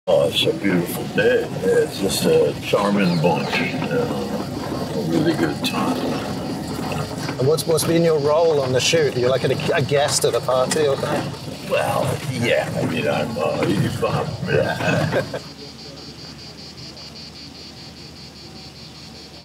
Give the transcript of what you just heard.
Oh, it's a beautiful day. It's just a charming bunch. A really good time. And what's been your role on the shoot? You're like a guest at a party or something? Well, yeah. I mean, I'm Iggy Pop. Yeah.